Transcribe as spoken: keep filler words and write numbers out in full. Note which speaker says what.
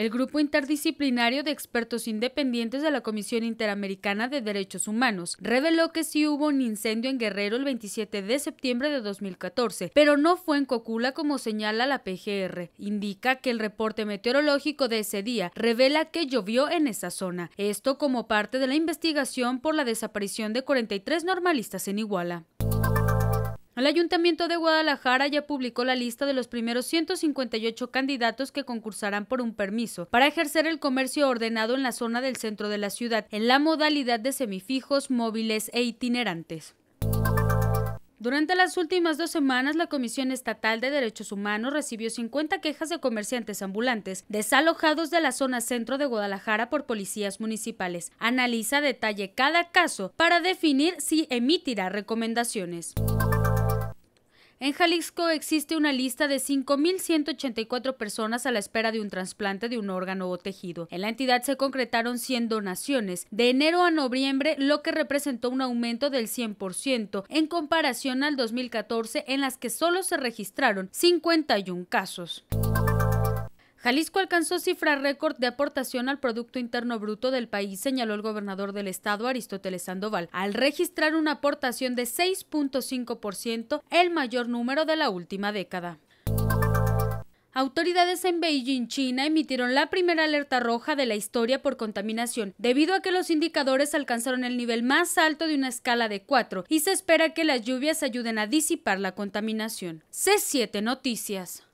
Speaker 1: El grupo interdisciplinario de expertos independientes de la Comisión Interamericana de Derechos Humanos reveló que sí hubo un incendio en Guerrero el veintisiete de septiembre de dos mil catorce, pero no fue en Cocula como señala la P G R. Indica que el reporte meteorológico de ese día revela que llovió en esa zona. Esto como parte de la investigación por la desaparición de cuarenta y tres normalistas en Iguala. El Ayuntamiento de Guadalajara ya publicó la lista de los primeros ciento cincuenta y ocho candidatos que concursarán por un permiso para ejercer el comercio ordenado en la zona del centro de la ciudad, en la modalidad de semifijos, móviles e itinerantes. Durante las últimas dos semanas, la Comisión Estatal de Derechos Humanos recibió cincuenta quejas de comerciantes ambulantes desalojados de la zona centro de Guadalajara por policías municipales. Analiza a detalle cada caso para definir si emitirá recomendaciones. En Jalisco existe una lista de cinco mil ciento ochenta y cuatro personas a la espera de un trasplante de un órgano o tejido. En la entidad se concretaron cien donaciones de enero a noviembre, lo que representó un aumento del cien por ciento en comparación al dos mil catorce, en las que solo se registraron cincuenta y un casos. Jalisco alcanzó cifra récord de aportación al Producto Interno Bruto del país, señaló el gobernador del estado, Aristóteles Sandoval, al registrar una aportación de seis punto cinco por ciento, el mayor número de la última década. Autoridades en Beijing, China, emitieron la primera alerta roja de la historia por contaminación, debido a que los indicadores alcanzaron el nivel más alto de una escala de cuatro y se espera que las lluvias ayuden a disipar la contaminación. C siete Noticias.